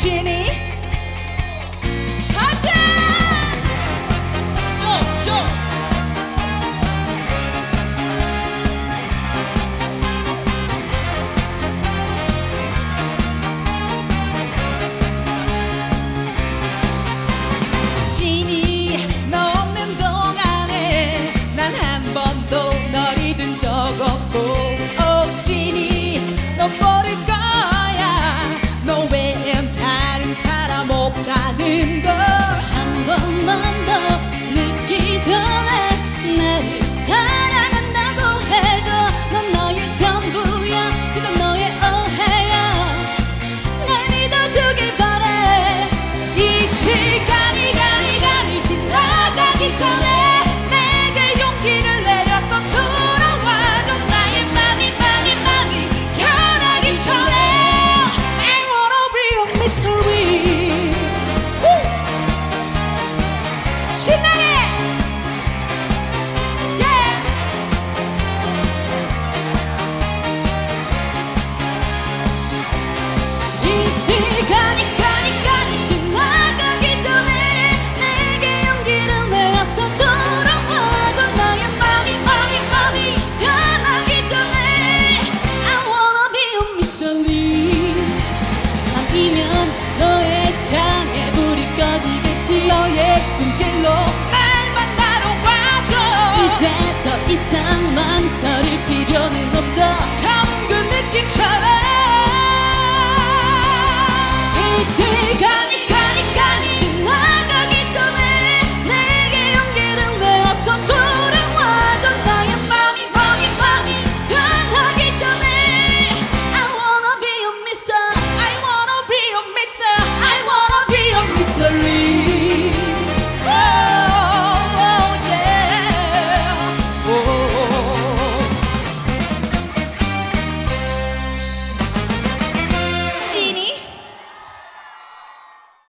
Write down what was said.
지니 가자! 지니 너 없는 동안에 난 한 번도 널 잊은 적 없고 오 지니 너 모를 거야 너 외엔 다른 사람 없다는 걸 한 번만 더 늦기 전에 나를 사랑한다고 해줘 넌 너의 전부야 그저 너의 오해야 날 믿어주길 바래 이 시간이 가니 지나가기 전에 내게 용기를 내려서 돌아와줘 나의 맘이 변하기 전에 I wanna be a mystery 신나게